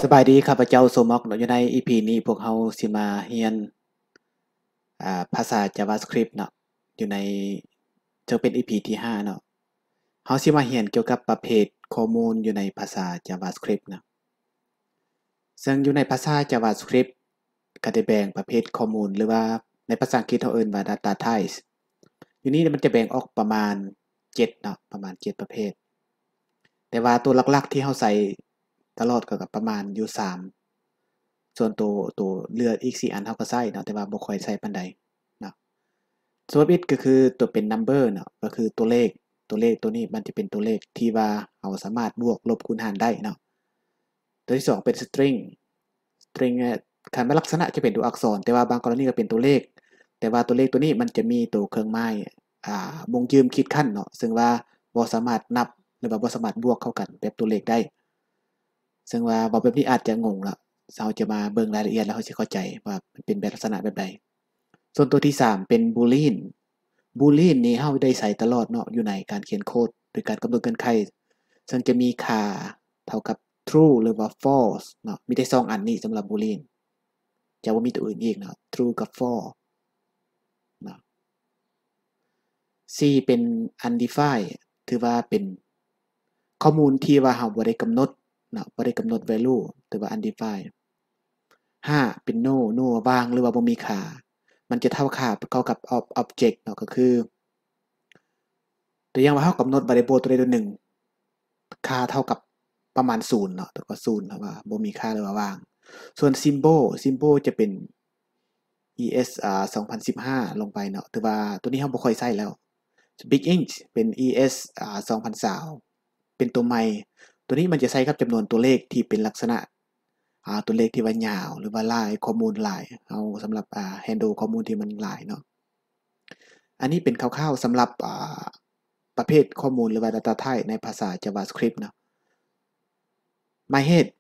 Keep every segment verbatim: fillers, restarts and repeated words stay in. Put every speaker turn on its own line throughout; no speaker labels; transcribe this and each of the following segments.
สบายดีข้าพเจ้าโซม็อกเนาะอยู่ใน อี พี นี้พวกเราสิมาเรียนอ่าภาษา JavaScript เนาะอยู่ในจะเป็น อี พี ที่ห้าเนาะเราสิมาเรียนเกี่ยวกับประเภทข้อมูลอยู่ในภาษา JavaScript เนาะซึ่งอยู่ในภาษา JavaScript ก็ได้แบ่งประเภทข้อมูลหรือว่าในภาษาอังกฤษเขาเอิ้นว่า Data Types อยู่นี้มันจะแบ่งออกประมาณเจ็ดเนาะประมาณเจ็ดประเภทแต่ว่าตัวหลักๆที่เราใส่ตลอดก็ประมาณอยู่สามส่วนตัวตัวเหลืออีกสี่อันเราก็ใช้เนาะแต่ว่าบ่ค่อยใช้ปานใดเนาะส่วนอีกก็คือตัวเป็น number เนาะก็คือตัวเลขตัวเลขตัวนี้มันจะเป็นตัวเลขที่ว่าเราสามารถบวกลบคูณหารได้เนาะตัวที่สองเป็น string string เนี่ยคันว่าลักษณะจะเป็นตัวอักษรแต่ว่าบางกรณีก็เป็นตัวเลขแต่ว่าตัวเลขตัวนี้มันจะมีตัวเครื่องหมายอ่าบ่งยืมคิดคั่นเนาะซึ่งว่าบ่สามารถนับหรือว่าบ่สามารถบวกเข้ากันแบบตัวเลขได้ซึ่งว่าเว้าแบบนี้อาจจะงงละเราจะมาเบิ่งรายละเอียดแล้วเราสิเข้าใจว่ามันเป็นแบบลักษณะแบบใดส่วนตัวที่สามเป็น boolean boolean นี่เราได้ใช้ตลอดเนาะอยู่ในการเขียนโคดโดยการกำหนดเงื่อนไขซึ่งจะมีค่าเท่ากับ true หรือว่า false เนาะมีได้สองอันนี้สำหรับ boolean จะบ่มีตัวอื่นอีกเนาะ true กับ false เนาะ C เป็น undefined ถือว่าเป็นข้อมูลที่ว่าเราบ่ได้กำหนดเนาะบ่ได้กำหนด value ถือว่า undefined ห้าเป็น no no ว่างหรือว่าบ่มีค่ามันจะเท่าค่าเข้ากับ object เนาะก็คือตัวอย่างว่าเรากำหนด variable ตัวใดตัวหนึ่งค่าเท่ากับประมาณศูนย์เนาะแล้วก็ศูนย์ว่าบ่มีค่าหรือว่าว่างส่วน symbol symbol จะเป็น es อ่าสองพันสิบห้าลงไปเนาะถือว่าตัวนี้เราบ่ค่อยใช้แล้ว big int เป็น es อ่าสองพันยี่สิบเป็นตัวใหม่ตัวนี้มันจะใช้กับจำนวนตัวเลขที่เป็นลักษณะอ่าตัวเลขที่ว่ายาวหรือว่าหลายข้อมูลหลายเอาสำหรับอ่า handle ข้อมูลที่มันหลายเนาะอันนี้เป็นคร่าวๆสำหรับอ่าประเภทข้อมูลหรือว่า data type ในภาษา JavaScript เนาะ MyHead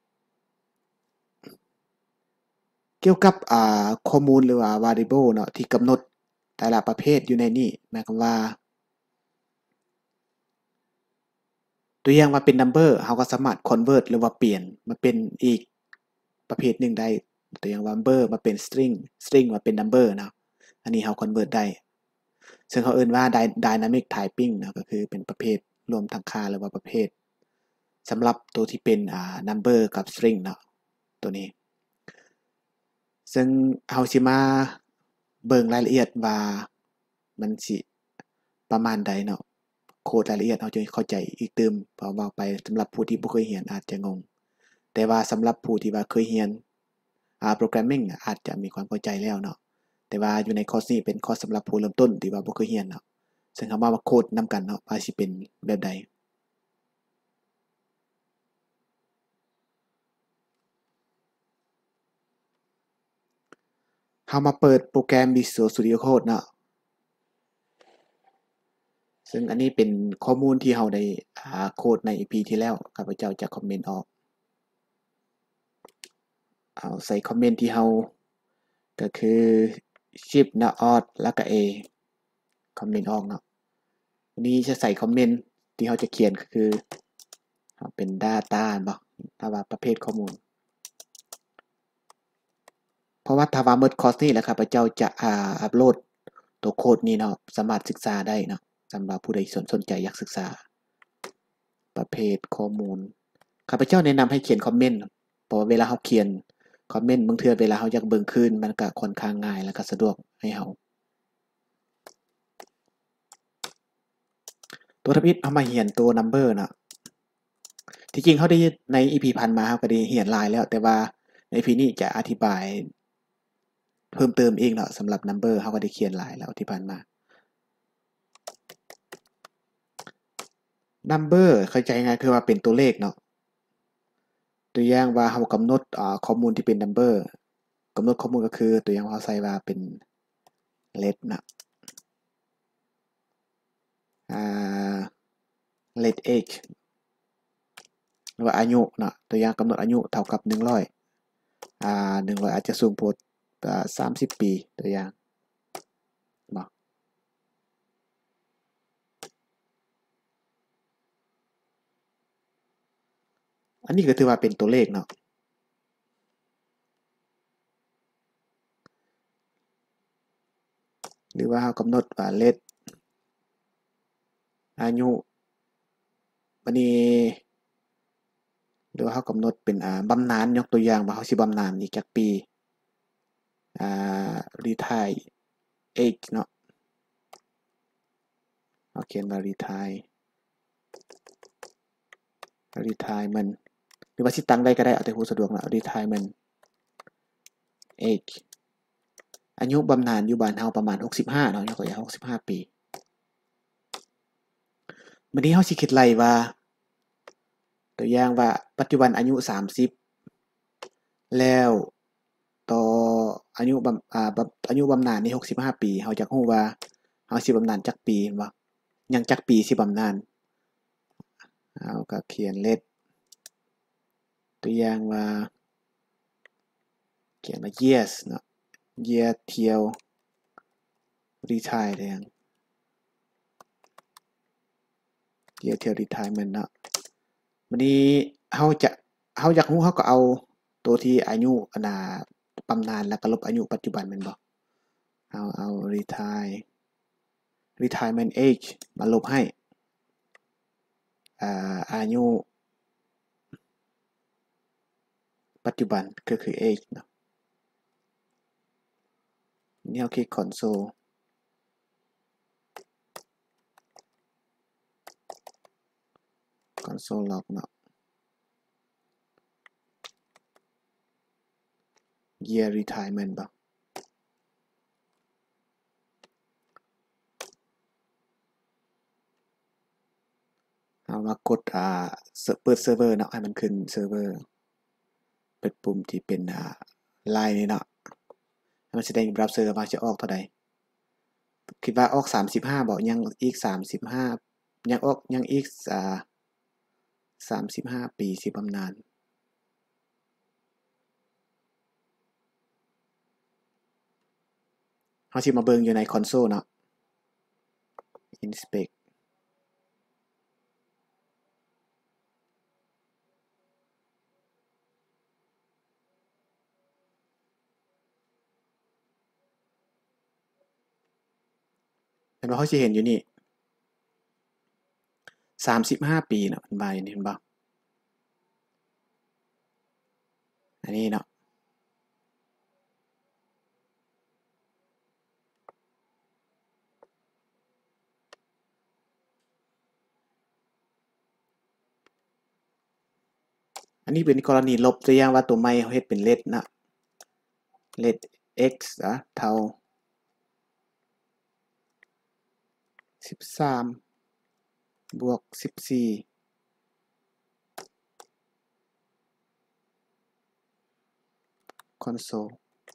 เกี่ยวกับอ่าข้อมูลหรือว่า variable เนาะที่กำหนดแต่ละประเภทอยู่ในนี้หมายความว่าตัวอย่างว่าเป็น number เราก็สามารถ convert หรือว่าเปลี่ยนมาเป็นอีกประเภทหนึ่งได้ตัวอย่างว่า number มาเป็น string string มาเป็น number เนาะอันนี้เรา convert ได้ซึ่งเขาเอิ้นว่า dynamic typing เนาะก็คือเป็นประเภทรวมทั้งค่าหรือว่าประเภทสำหรับตัวที่เป็นอ่า number กับ string เนาะตัวนี้ซึ่งเราสิมาเบิ่งรายละเอียดว่ามันสิประมาณใดเนาะโคดรายละเอียดเราจะเข้าใจอีกเติมเพราะว่าไปสำหรับผู้ที่บ่เคยเรียนอาจจะงงแต่ว่าสำหรับผู้ที่ว่าเคยเรียนอ่าโปรแกรมมิ่งอาจจะมีความเข้าใจแล้วเนาะแต่ว่าอยู่ในคอร์สนี้เป็นคอร์สสำหรับผู้เริ่มต้นที่ว่าบ่เคยเรียนเนาะซึ่งเรามาโคดนำกันเนาะว่าสิเป็นแบบใดเรามาเปิดโปรแกรม Visual Studio Code เนาะซึ่งอันนี้เป็นข้อมูลที่เราได้อ่าโคดใน อี พี ที่แล้วข้าพเจ้าจะคอมเมนต์ออกเอาใส่คอมเมนต์ที่เราก็คือ shift เนาะ alt แล้วก็ A คอมเมนต์ออกเนาะวันนี้จะใส่คอมเมนต์ที่เราจะเขียนก็คือเป็น data บ่ถ้าว่าประเภทข้อมูลเพราะว่าถ้าว่าหมดคอร์สนี้แล้วข้าพเจ้าจะอ่าอัปโหลดตัวโคดนี้เนาะสามารถศึกษาได้เนาะสำหรับผู้ใดสนสนใจอยากศึกษาประเภทข้อมูลข้าพเจ้าแนะนำให้เขียนคอมเมนต์เพราะว่าเวลาเราเขียนคอมเมนต์บางเทื่อเวลาเราอยากเบิ่งคืนมันก็ค่อนข้างง่ายแล้วก็สะดวกให้เราตัวทำอิฐเอามาเรียนตัว number เนาะที่จริงเราได้ใน อี พี ผ่านมาเราก็ได้เรียนหลายแล้วแต่ว่าใน อี พี นี้จะอธิบายเพิ่มเติมเองเนาะสำหรับ number เราก็ได้เขียนหลายแล้วที่ผ่านมา number เข้าใจง่ายคือว่าเป็นตัวเลขเนาะตัวอย่างว่าเรากำหนดอ่าข้อมูลที่เป็น number กำหนดข้อมูลก็คือตัวอย่างเราใส่ว่าเป็น let นะอ่า let age หรือว่าอายุเนาะตัวอย่างกำหนดอายุเท่ากับหนึ่งร้อยอ่าหนึ่งร้อยอาจจะสูงโพดอ่าสามสิบปีตัวอย่างเนาะอันนี้ก็ถือว่าเป็นตัวเลขเนาะหรือว่าเรากำหนดว่า let อายุบัดนี้หรือว่าเรากำหนดเป็นอ่าบำนาญยกตัวอย่างว่าเราสิบำนาญอีกจักปีอ่า retire age เนาะเราเขียนว่า retire retirement หรือว่าสิตั้งได้ก็ได้เอาแต่ผู้สะดวกเนาะ retirement age อายุบำนาญอยู่บ้านเฮาประมาณหกสิบห้าเนาะยกตัวอย่างหกสิบห้าปีบัดนี้เฮาสิคิดไล่ว่าตัวอย่างว่าปัจจุบันอายุสามสิบแล้วต่ออายุบำอ่าอายุบำนาญนี่หกสิบห้าปีเฮาอยากรู้ว่าเฮาสิบำนาญจักปีแม่นบ่ยังจักปีสิบำนาญเฮาก็เขียน let ตัวอย่างว่าเขียนว่า years เนาะ year till retire ได้ยัง year till retirement เนาะบัดนี้เฮาจะเฮาอยากรู้เฮาก็เอาตัวที่อายุอันน่ะบำนาญแล้วก็ลบอายุปัจจุบันแม่นบ่เอาเอา retire retirement age มาลบให้อ่าอายุปัจจุบันก็คือ age เนาะนี่เราคลิก console console log เนาะ year retirement บ่เอามากดอ่าเปิดเซิร์ฟเวอร์เนาะให้มันขึ้นเซิร์ฟเวอร์เปิดปุ่มที่เป็นอ่าไลน์นี่เนาะให้มันแสดงเบราว์เซอร์ว่าจะออกเท่าใดคิดว่าออกสามสิบห้าบ่ยังอีกสามสิบห้ายังออกยังอีกอ่าสามสิบห้าปีสิบำนาญเฮาสิมาเบิ่งอยู่ในคอนโซลเนาะ inspect เห็นบ่เฮาสิเห็นอยู่นี่สามสิบห้าปีเนาะมันว่าอยู่นี่เห็นบ่อันนี้เนาะอันนี้เป็นกรณีลบตัวอย่างว่าตัวใหม่เฮาเฮ็ดเป็น let นะ let x อะเท่าสิบสามบวกสิบสี่ console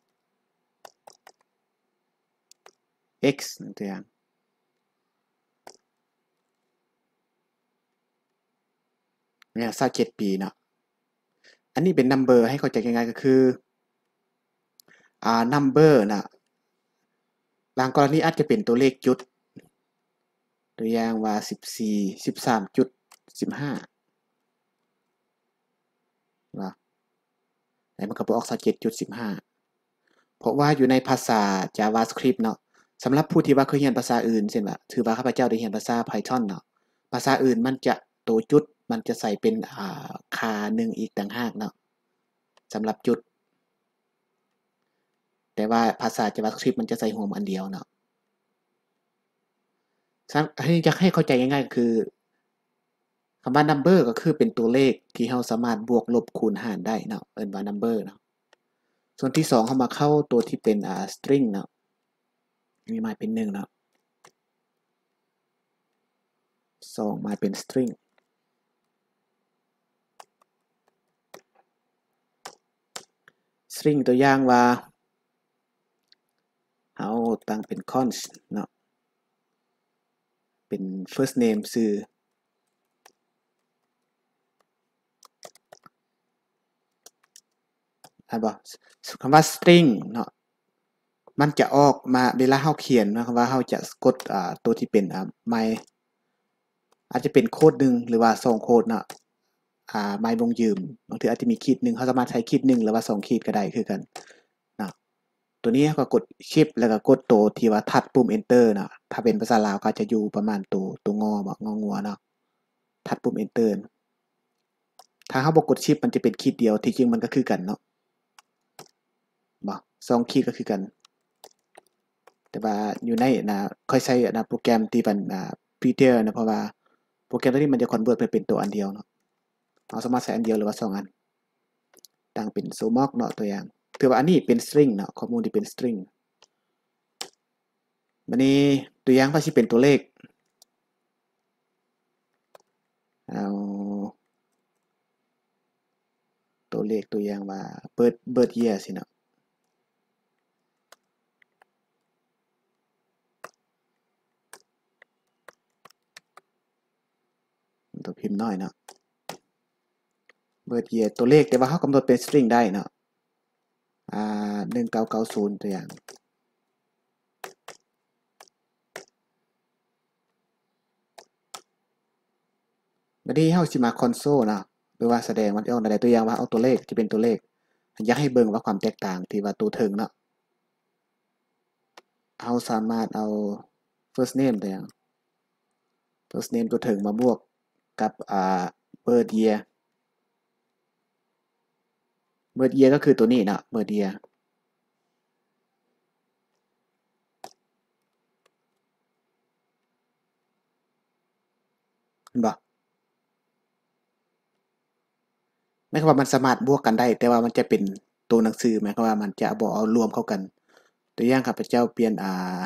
x ตัวอย่างเนี่ยยี่สิบเจ็ดปีเนาะอันนี้เป็น number ให้เข้าใจง่ายๆก็คืออ่า number น่ะบางกรณีอาจจะเป็นตัวเลขจุดตัวอย่างว่าสิบสี่ สิบสามจุดสิบห้าว่าแล้วมันก็บ่ออกยี่สิบเจ็ดจุดสิบห้าเพราะว่าอยู่ในภาษา JavaScript เนาะสำหรับผู้ที่ว่าเคยเรียนภาษาอื่นเช่นว่าถือว่าข้าพเจ้าได้เรียนภาษา Python เนาะภาษาอื่นมันจะตัวจุดมันจะใส่เป็นอ่าค่าหนึ่งอีกต่างหากเนาะสำหรับจุดแต่ว่าภาษา JavaScript มันจะใส่หัวอันเดียวเนาะให้จะให้เข้าใจง่ายๆก็คือคำว่า number ก็คือเป็นตัวเลขที่เราสามารถบวกลบคูณหารได้เนาะเอิ้นว่า number เนาะส่วนที่สองเรามาเข้าตัวที่เป็นอ่า string เนาะมีมาเป็นหนึ่งเนาะสองมาเป็น string string ตัวอย่างว่าเราตั้งเป็น const เนาะเป็น first name ชื่ออ่านบ่คำว่า string เนาะมันจะออกมาเวลาเราเขียนนะคำว่าเราจะกดอ่าตัวที่เป็นอ่า my อาจจะเป็นโคดหนึ่งหรือว่าสองโคดเนาะอ่า my วงยืมบางทีอาจจะมีขีดหนึ่งเราสามารถใช้ขีดหนึ่งหรือว่าสองขีดก็ได้คือกันเนาะตัวนี้ก็กด Shift แล้วก็กดตัวที่ว่าทัดปุ่ม Enter เนาะถ้าเป็นภาษาลาวก็จะอยู่ประมาณตัวตัวงอบ่งองัวเนาะทัดปุ่ม Enter ถ้าเฮาบ่กด Shift มันจะเป็นคีย์เดียวที่จริงมันก็คือกันเนาะบ่สองคีย์ก็คือกันแต่ว่าอยู่ในน่ะค่อยใช้น่ะโปรแกรมที่มันอ่า Prettier นะเพราะว่าโปรแกรมตัวนี้มันจะ convert ไปเป็นตัวอันเดียวเนาะเราสามารถใช้อันเดียวหรือว่าสองอันตั้งเป็น Somock เนาะตัวอย่างถือว่าอันนี้เป็น string เนาะข้อมูลที่เป็น string บัดนี้ตัวอย่างว่าสิเป็นตัวเลขเอาตัวเลขตัวอย่างว่า birth birth year สิเนาะตัวพิมพ์น้อยเนาะ birth year ตัวเลขแต่ว่าเฮากำหนดเป็น string ได้เนาะอ่าหนึ่งเก้าเก้าศูนย์ตัวอย่างบัดนี้เฮาสิมา console เนาะหรือว่าแสดงมันเอาได้ตัวอย่างว่าเอาตัวเลขที่เป็นตัวเลขอยากให้เบิ่งว่าความแตกต่างที่ว่าตัวเทิงเนาะเฮาสามารถเอา first name ตัวอย่าง first name ตัวเทิงมาบวกกับอ่า birth year birth year ก็คือตัวนี้เนาะ birth year เห็นบ่หมายความว่ามันสามารถบวกกันได้แต่ว่ามันจะเป็นตัวหนังสือหมายความว่ามันจะบ่เอารวมเข้ากันตัวอย่างข้าพเจ้าเปลี่ยนอ่า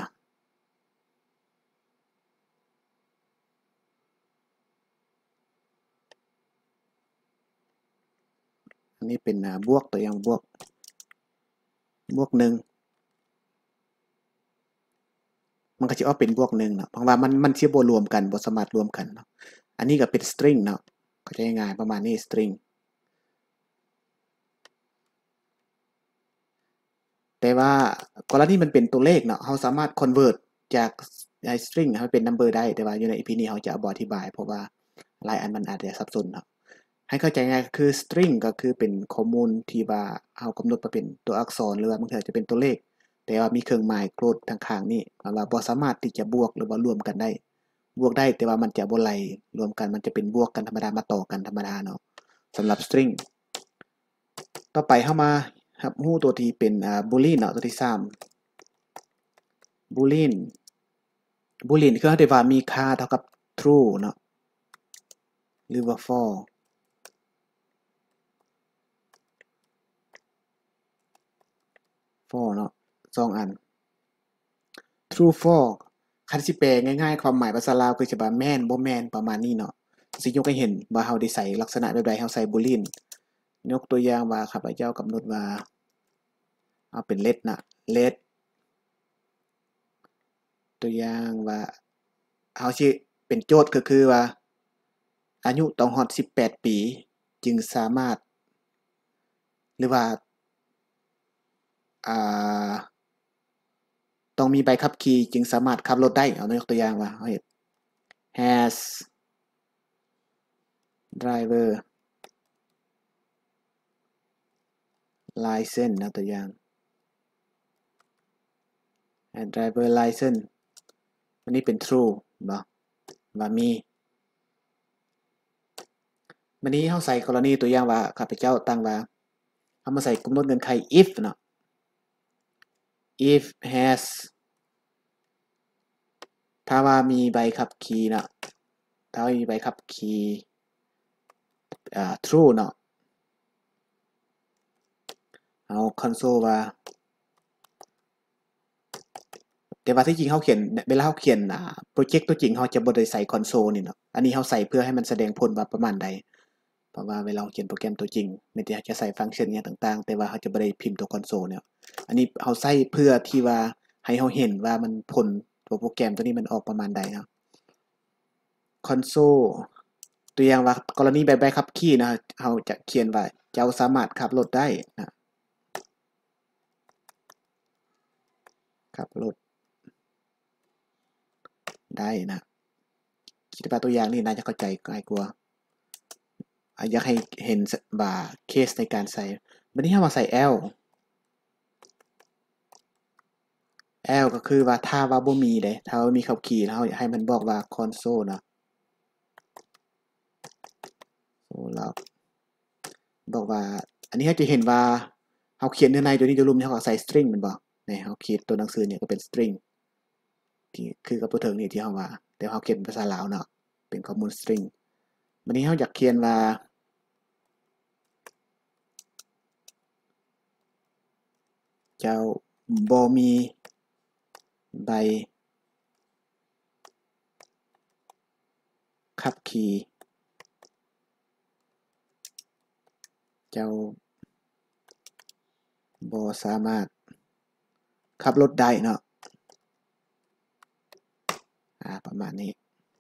อันนี้เป็นอ่าบวกตัวอย่างบวกบวกหนึ่งมันก็สิออกเป็นบวกหนึ่งเนาะเพราะว่ามันมันสิบ่รวมกันบ่สามารถรวมกันเนาะอันนี้ก็เป็น string เนาะเข้าใจง่ายๆประมาณนี้ string แต่ว่ากรณีมันเป็นตัวเลขเนาะเราสามารถ convert จากไอ้ string ให้เป็น number ได้แต่ว่าอยู่ใน อี พี นี้เราจะบ่อธิบายเพราะว่าหลายอันมันอาจจะสับสนเนาะให้เข้าใจง่ายก็คือ string ก็คือเป็นข้อมูลที่ว่าเรากำหนดมาเป็นตัวอักษรหรือว่าบางเทื่อจะเป็นตัวเลขแต่ว่ามีเครื่องหมายโกรธทางข้างนี้ว่าบ่สามารถที่จะบวกหรือว่ารวมกันได้บวกได้แต่ว่ามันจะบ่ไหลรวมกันมันจะเป็นบวกกันธรรมดามาต่อกันธรรมดาเนาะสำหรับ string ต่อไปเฮามารับรู้ตัวที่เป็นอ่า boolean เนาะตัวที่สาม boolean boolean คือเราได้ว่ามีค่าเท่ากับ true เนาะหรือว่า false false เนาะสองอัน true false คันสิแปลง่ายๆความหมายภาษาลาวคือสิว่าแม่นบ่แม่นประมาณนี้เนาะสิยกให้เห็นว่าเราได้ใส่ลักษณะแบบใดเราใส่ boolean ยกตัวอย่างว่าข้าพเจ้ากำหนดว่าเอาเป็น let นะ let ตัวอย่างว่าเฮาสิเป็นโจทย์ก็คือว่าอายุต้องฮอดสิบแปดปีจึงสามารถหรือว่าอ่าต้องมีใบขับขี่จึงสามารถขับรถได้เอายกตัวอย่างว่าเฮ็ด has driver license นะตัวอย่าง has driver license อันนี้เป็น true บ่ว่ามีบัดนี้เฮาใส่กรณีตัวอย่างว่าข้าพเจ้าตั้งว่าเฮามาใส่กำหนดเงื่อนไข if เนาะ if has ถ้าว่ามีใบขับขี่เนาะถ้ามีใบขับขี่อ่า true เนาะเอา console ว่าแต่ว่าที่จริงเราเขียนเวลาเราเขียนอ่าโปรเจกต์ตัวจริงเราจะบ่ได้ใส่ console นี่เนาะอันนี้เราใส่เพื่อให้มันแสดงผลว่าประมาณใดเพราะว่าเวลาเราเขียนโปรแกรมตัวจริงแม้แต่จะใส่ฟังก์ชันอิหยังต่างๆแต่ว่าเราจะบ่ได้พิมพ์ตัว console เนี่ยอันนี้เราใส่เพื่อที่ว่าให้เราเห็นว่ามันผลตัวโปรแกรมตัวนี้มันออกประมาณใดเนาะ console ตัวอย่างว่ากรณีใบใบขับขี่นะเราจะเขียนว่าเจ้าสามารถขับรถได้นะขับรถได้นะคิดว่าตัวอย่างนี้น่าจะเข้าใจง่ายกว่าอ่ะอยากให้เห็นว่าเคสในการใส่บัดนี้เรามาใส่ L L ก็คือว่าถ้าว่าบ่มีเด้ถ้าว่ามีขับขี่แล้วให้มันบอกว่า console เนาะโอ้แล้วบอกว่าอันนี้เราจะเห็นว่าเราเขียนในตัวนี้จะรวมเราก็ใส่ string แม่นบ่นี่เราเขียนตัวหนังสือเนี่ยก็เป็น string ที่คือกับตัวเทิงนี่ที่เราว่าแต่เราเขียนเป็นภาษาลาวเนาะเป็นข้อมูล string วันนี้เราอยากเขียนว่าเจ้าบ่มีใบขับขี่เจ้าบ่สามารถขับรถได้เนาะอ่าประมาณนี้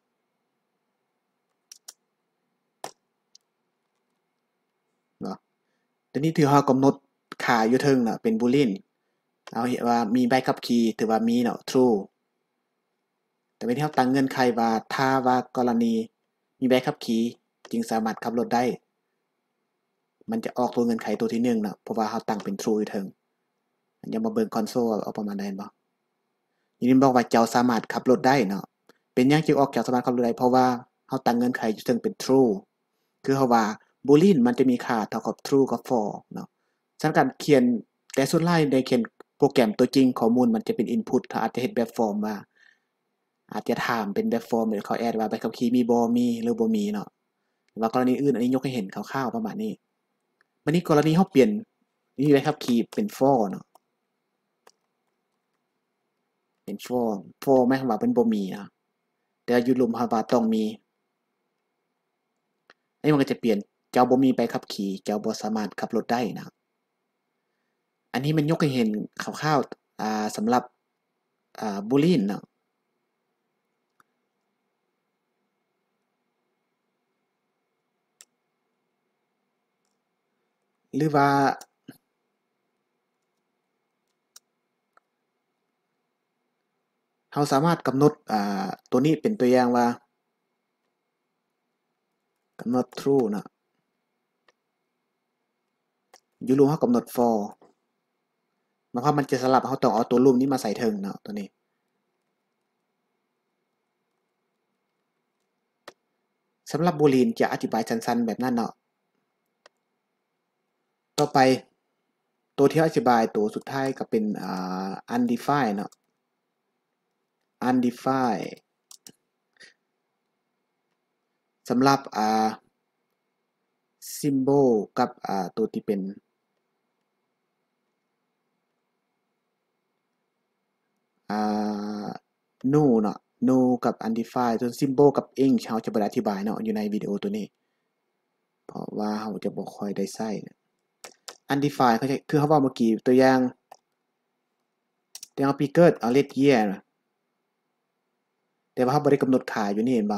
เนาะทีนี้ที่เรากำหนดค่าอยู่เทิงน่ะเป็น boolean เอาเห็นว่ามีใบขับขี่ถือว่ามีเนาะ true แต่เป็นที่เราตั้งเงื่อนไขว่าถ้าว่ากรณีมีใบขับขี่จึงสามารถขับรถได้มันจะออกตัวเงื่อนไขตัวที่หนึ่งเนาะเพราะว่าเราตั้งเป็น true อยู่เทิงอย่ามาเบิ่ง console เอาประมาณใดบ่ทีนี้บอกว่าเจ้าสามารถขับรถได้เนาะเป็นหยังจึงออกเจ้าสามารถขับรถได้เพราะว่าเราตั้งเงื่อนไขอยู่เทิงเป็น true คือเราว่า boolean มันจะมีค่าเท่ากับ true กับ false เนาะฉะนั้นการเขียนแต่ส่วนหลายในเขียนโปรแกรมตัวจริงข้อมูลมันจะเป็น input เขาอาจจะเฮ็ดแบบฟอร์มว่าอาจจะถามเป็นแบบฟอร์มหรือเขาแอดว่าใบขับขี่มีบ่มีหรือบ่มีเนาะว่ากรณีอื่นอันนี้ยกให้เห็นคร่าวๆประมาณนี้บัดนี้กรณีเราเปลี่ยนมีใบขับขี่เป็น false เนาะเป็น false false หมายความว่าเป็นบ่มีนะแต่อยู่รุมเราว่าต้องมีอันนี้มันก็จะเปลี่ยนเจ้าบ่มีใบขับขี่เจ้าบ่สามารถขับรถได้นะอันนี้มันยกให้เห็นคร่าวๆอ่าสำหรับอ่า boolean เนาะหรือว่าเราสามารถกำหนดอ่าตัวนี้เป็นตัวอย่างว่ากำหนด true เนาะอยู่รูมเรากำหนด for หมายความมันจะสลับเราต้องเอาตัวรูมนี้มาใส่เทิงเนาะตัวนี้สำหรับ boolean จะอธิบายสั้นๆแบบนั้นเนาะต่อไปตัวที่อธิบายตัวสุดท้ายก็เป็นอ่า undefined เนาะ undefined สำหรับอ่า symbol กับอ่าตัวที่เป็นอ่า null เนาะ null กับ undefined ส่วน symbol กับ int เราจะบ่ได้อธิบายเนาะอยู่ในวิดีโอตัวนี้เพราะว่าเราจะบ่ค่อยได้ใช้ undefined เขาจะคือเขาเว้าเมื่อกี้ตัวอย่างตัวอย่างปีเกิดเอา let year แต่ว่าเราบ่ได้กำหนดค่าอยู่นี่เห็นบ่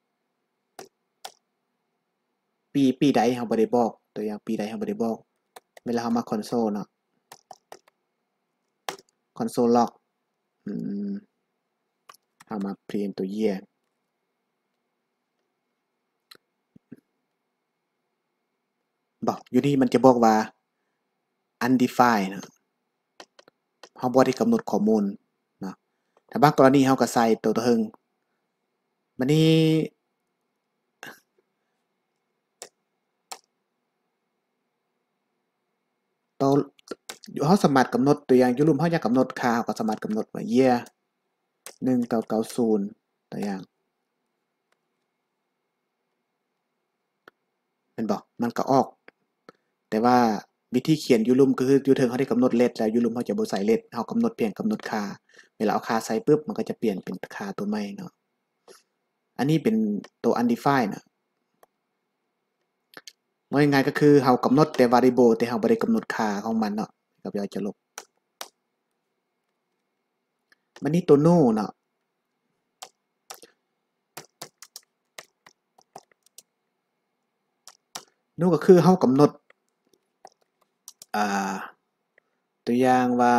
ปีปีใดเราบ่ได้บอกตัวอย่างปีใดเราบ่ได้บอกเวลาเรามา console เนาะ console log อืมเรามา print ตัว year บ่อยู่นี่มันจะบอกว่า undefined เนาะเราบ่ได้กำหนดข้อมูลเนาะถ้าบางกรณีเราก็ใส่ตัวเทิงบัดนี้ตัวเราสามารถกำหนดตัวอย่างอยู่รูมเราอยากกำหนดค่าเราก็สามารถกำหนดว่า year หนึ่งเก้าเก้าศูนย์ตัวอย่างแม่นบ่มันก็ออกแต่ว่าวิธีเขียนอยู่รูมก็คืออยู่เทิงเราได้กำหนด let แล้วอยู่รูมเราจะบ่ใส่ let เรากำหนดเพียงกำหนดค่าเวลาเอาค่าใส่ปึ๊บมันก็จะเปลี่ยนเป็นค่าตัวใหม่เนาะอันนี้เป็นตัว undefined น่ะว่าง่ายๆก็คือเรากำหนดแต่ variable แต่เราบ่ได้กำหนดค่าของมันเนาะก็เดี๋ยวจะลบบัดนี้ตัว null เนาะ null ก็คือเรากำหนดอ่าตัวอย่างว่า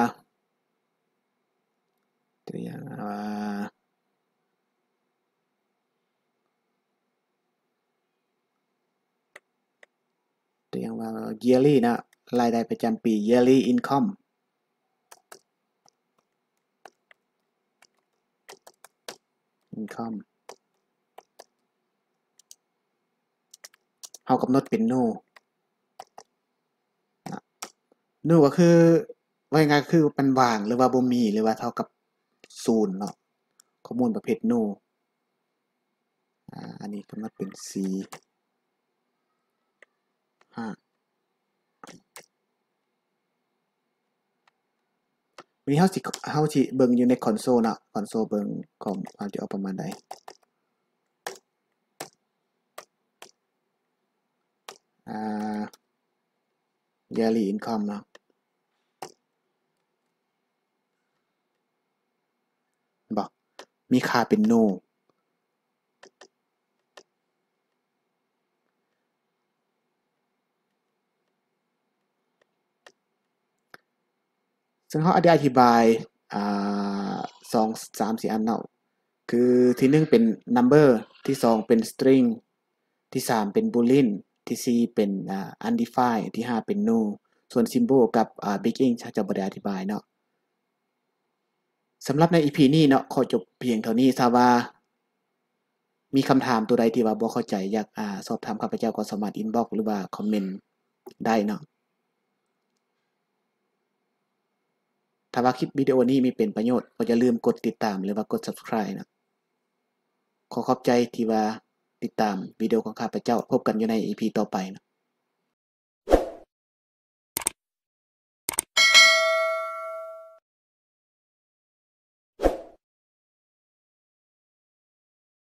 ตัวอย่างว่าตัวอย่างว่า yearly นะรายได้ประจำปี yearly income income เฮากำหนดเป็น no นะ no ก็คือว่าง่ายๆคือมันว่างหรือว่าบ่มีหรือว่าเท่ากับศูนย์เนาะข้อมูลประเภท no อ่าอันนี้กำหนดเป็น c ห้าวันนี้เฮาสิเฮาสิเบิ่งอยู่ในคอนโซลเนาะคอนโซลเบิ่งคอมเฮาจะเอาประมาณใดอ่า yearly income เนาะบ่มีค่าเป็น no ซึ่งเฮาได้อธิบายอ่าสอง สาม สี่อันเนาะคือที่หนึ่งเป็น number ที่สองเป็น string ที่สามเป็น boolean ที่สี่เป็นอ่า undefined ที่ห้าเป็น no ส่วน symbol กับอ่า big ink จะบ่ได้อธิบายเนาะสำหรับใน อี พี นี้เนาะขอจบเพียงเท่านี้ทราบว่ามีคำถามตัวใดที่ว่าบ่เข้าใจอยากอ่าสอบถามข้าพเจ้าก็สามารถ inbox หรือว่าคอมเมนต์ได้เนาะถ้าว่าคลิปวิดีโอนี้มีเป็นประโยชน์ก็อย่าลืมกดติดตามหรือว่ากด Subscribe นะขอขอบใจที่ว่าติดตามวิดีโอของข้าพเจ้าพบกันอยู่ใน อี พี ต่อไปนะ